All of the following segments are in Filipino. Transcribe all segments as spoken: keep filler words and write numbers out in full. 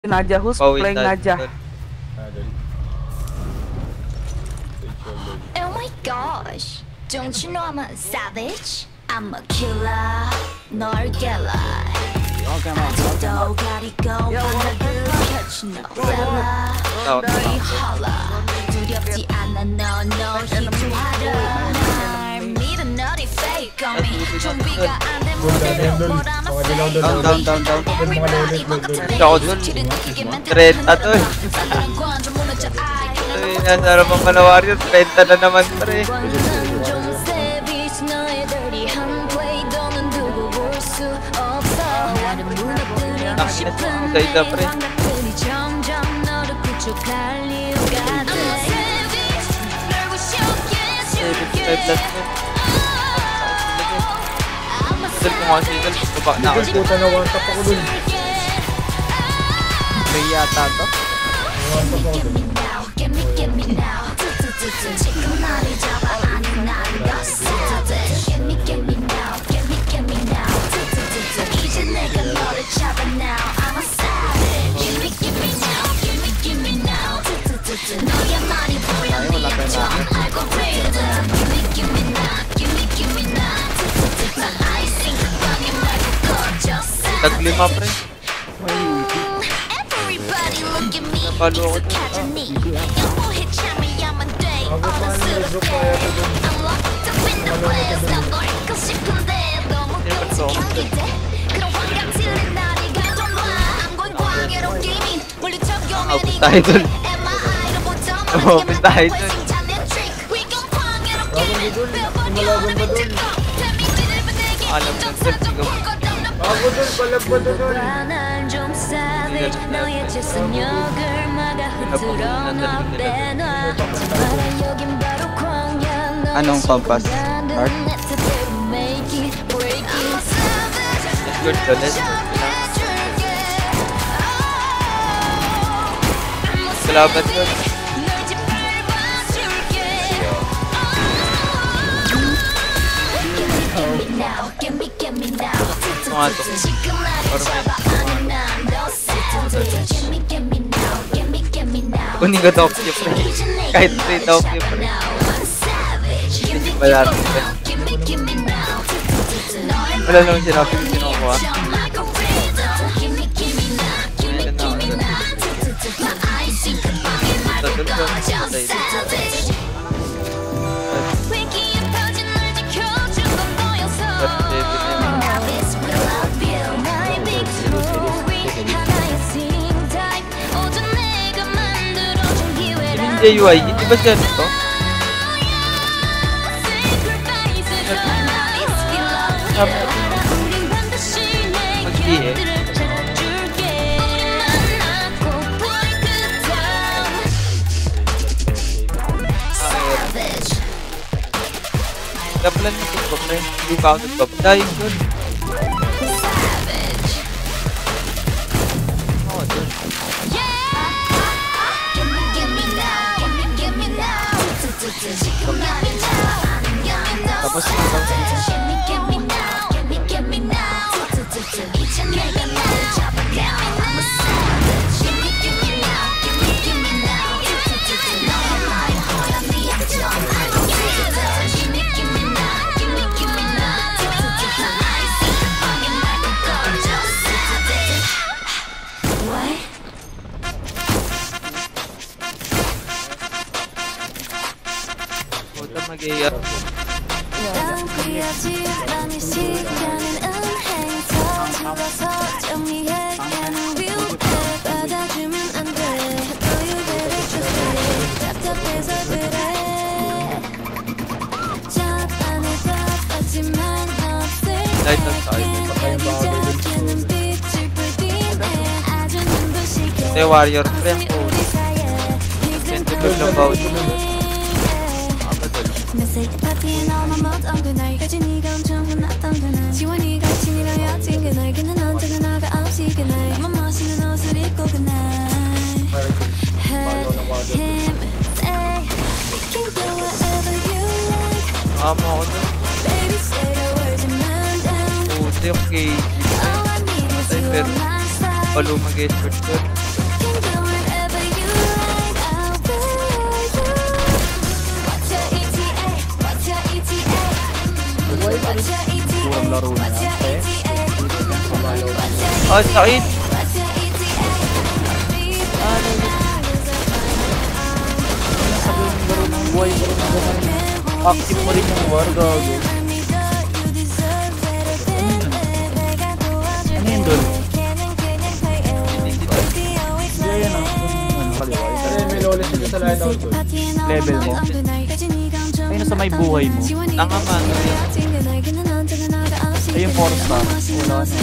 Naja, who's playing Naja? Oh my gosh, don't you know I'm a savage? I'm a killer, 널 깨라. 아직도 가리고 하나를 catch no fella. 너희 holla, 두렵지 않아 no no 희주하라. 날 믿어 너희 fake on me. 준비가 안 된 무대로 뭐라나 fake on me. Down, down, down, down. Everybody 먹었던 Ako dun. trenta to eh. Ay, nasa harapang ka na warrior. trenta na naman pre. Nakakita sa isa pre. Dal ko nga siya, baba na ako siya. Puta na one tap ako dun. May yata to. One tap ako dun. Taglima pre. Napalo ako dun. Bago pa ang nilagro pa yata dun. Umapit tayo dun. Umapit tayo dun. Bago ni dun. Lumalaban pa dun. Alam mo dun. Bago dun. Palag pa dun dun. Anong compass? Heart? Good to let's go. Salamat yun. Mga to. Kunin ko Tokyo pre. Kahit pre Tokyo pre. Hindi ba natin pre? Wala naman siya natin kinukuha. D I O R, hindi ba siya nito? Mag-D eh. Kapalan nito ba pre? Hindi pa ako nagbabday dun. Oo dun. Tapos ito mag-i-up. Light lang tayo. Ito warrior pre. Sentibig ng bawat. Amo ako dun. Puti, okay. Pero, palo mag-expert ko. laro na yan. Eh, oh, sakit. ano yun? Sabi yung laro ng buhay mo rin na gano'n. Active mo rin yung war, gago. Ano yun doon? Hindi, yan o. Ano, kaliwa. Ay, may lolis dito sa light-out doon. Level mo. Ay, nasa may buhay mo. Tanga man. Ay, yung four star. Wala na.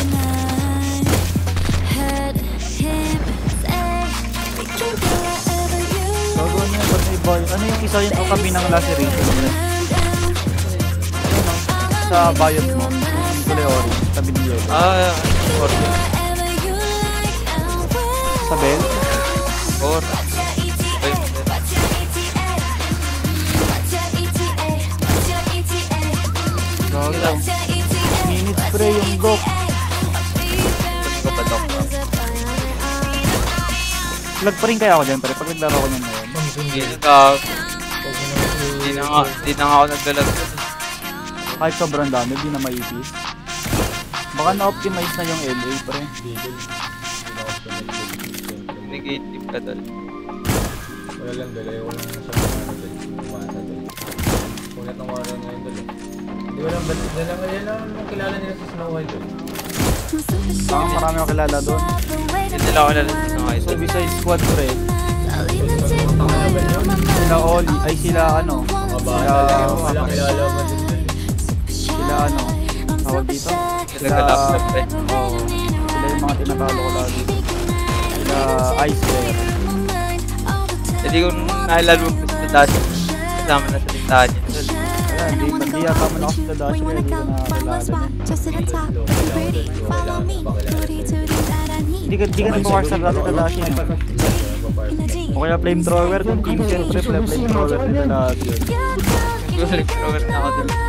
Bago niya, ba't may boy? Ano yung isa yung kami ng laceration? Ano? Sa bayot mo. Kuleori. Sabi niyo. Ah, four. Sa bell? Four. Gago. Minute spray yung dok. Kunin ko ba, Doc? Lag pa rin kaya ako dyan, pare. Pag naglaro ko nyan ngayon. Hindi ka. Hindi na nga, hindi na nga ako naglalag. Kahit sobrang dami, di na maipis. Baka na-optimize na yung L A, pre. Negative ka dal. Wala lang dala, wala lang sa mga ano dala. Kumasa dala. Kunat ng wala ngayon dala. Hindi ko lang balit dala ngayon lang nung kilala nila sa Snow White dala. Baka marami ako kilala doon. Hindi nila ako nalang sa mga So, besides squad, pre. Tanga na ba yun? Sila Oli, ay sila ano. Mga bata, wala kilala mo din dala. Sila ano. Tawag dito? Sila galap pre. Oo. Sila yung mga tinatalo ko lagi. Sila Ice Bear. Hindi ko naalala mo sa Dash. Kasama na sa tintahan niya. Ayan, di, di yata mo na ako sa Dash kaya di ko nakakilala. Hindi ka, di ka nag-war sa dati sa Dash yun. O kaya flamethrower kung team set trip na flamethrower nila lahat yun. Nag-recover na ako dun.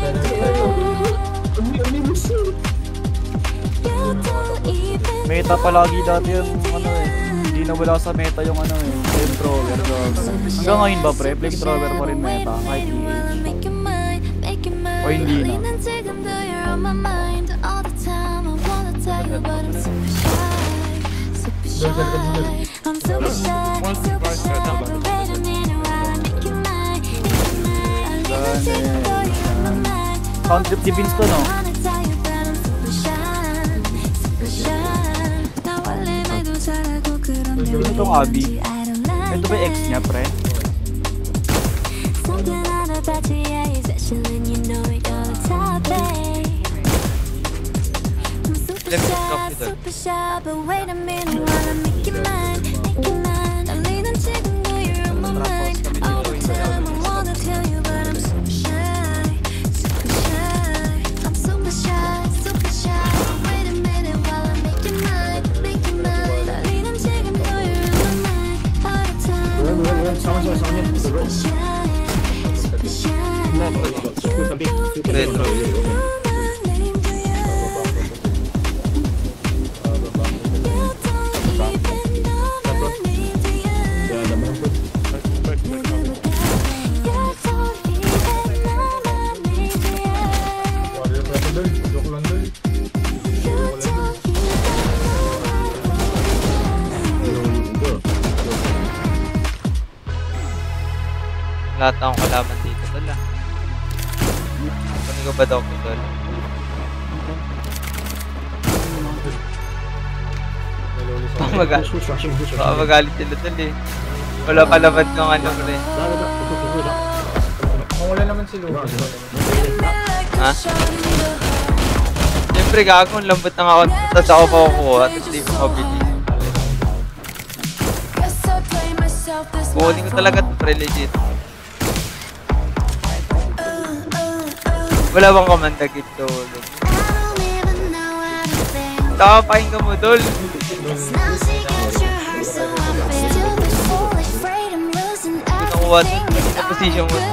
Meta palagi dati yung ano eh. Hindi na wala sa meta yung ano eh. Flamethrower. Hanggang ngayon ba pre? Flamethrower pa rin meta. Kahit T H. O hindi na. Sound trip defense to no? Sino itong Abby? Ito ba ex niya pre? Retro. Lahat akong kalaban dito dala. Kunin ko ba daw ko dala? Baka magalit. Baka magalit sila dala eh. Wala kalaban kang ano pre. Kung wala naman si Lucas. Ha? Siyempre gagawin lambot ng ako. Tapos ako pa kukuha. Tapos di ko mabili. Kukunin ko talaga ito pre legit. Wala bang komanda kito? Takapain ka mo, Dol. Nakuha sa position mo.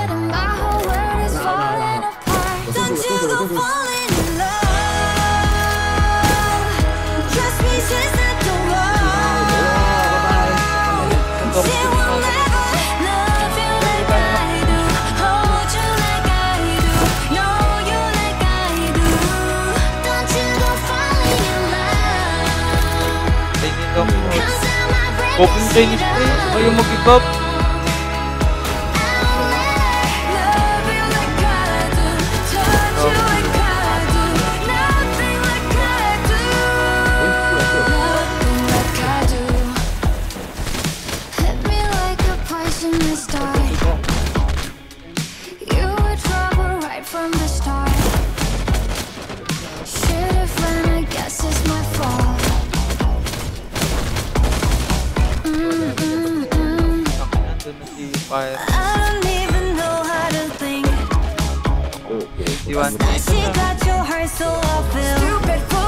lang yun. Open Chinese pre. Ayaw mag-give up. Fire. I don't even know how to think. fifty-one. She got your heart, so I feel stupid for